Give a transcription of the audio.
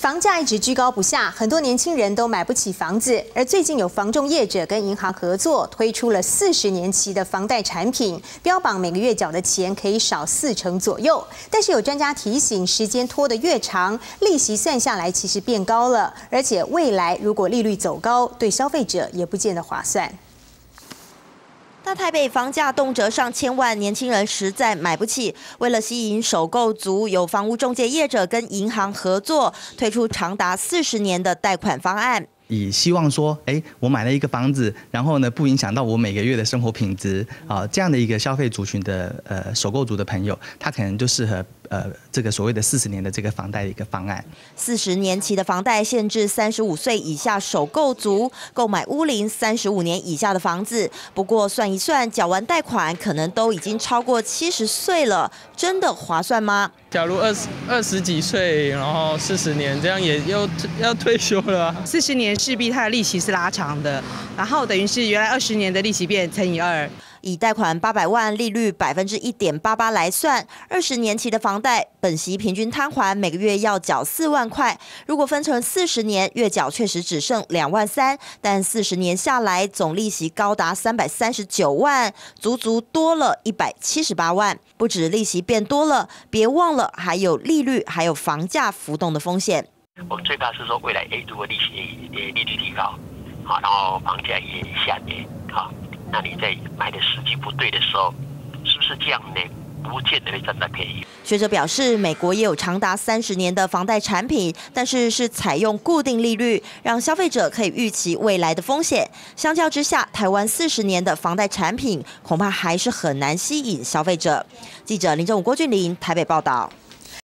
房价一直居高不下，很多年轻人都买不起房子。而最近有房仲业者跟银行合作，推出了40年期的房贷产品，标榜每个月缴的钱可以少40%左右。但是有专家提醒，时间拖得越长，利息算下来其实变高了，而且未来如果利率走高，对消费者也不见得划算。 大台北房价动辄上千万，年轻人实在买不起。为了吸引首购族，有房屋中介业者跟银行合作，推出长达40年的贷款方案。 以希望说，我买了一个房子，然后呢，不影响到我每个月的生活品质啊，这样的一个消费族群的首购族的朋友，他可能就适合这个所谓的40年的这个房贷的一个方案。 40年期的房贷限制35岁以下首购族购买屋龄35年以下的房子，不过算一算，缴完贷款可能都已经超过70岁了，真的划算吗？ 假如二十几岁，然后40年，这样也要退休了啊。 40年势必它的利息是拉长的，然后等于是原来20年的利息变乘以2。 以贷款800万，利率1.88%来算，20年期的房贷本息平均摊还每个月要缴4万块。如果分成40年，月缴确实只剩2万3，但40年下来总利息高达339万，足足多了178万。不止利息变多了，别忘了还有利率还有房价浮动的风险。 我们最怕是说未来如果利率提高，好，然后房价也下跌，好。 那你在买的时机不对的时候，是不是这样呢？不见得会占到便宜。 学者表示，美国也有长达30年的房贷产品，但是采用固定利率，让消费者可以预期未来的风险。相较之下，台湾40年的房贷产品恐怕还是很难吸引消费者。记者林正武、郭俊霖台北报道。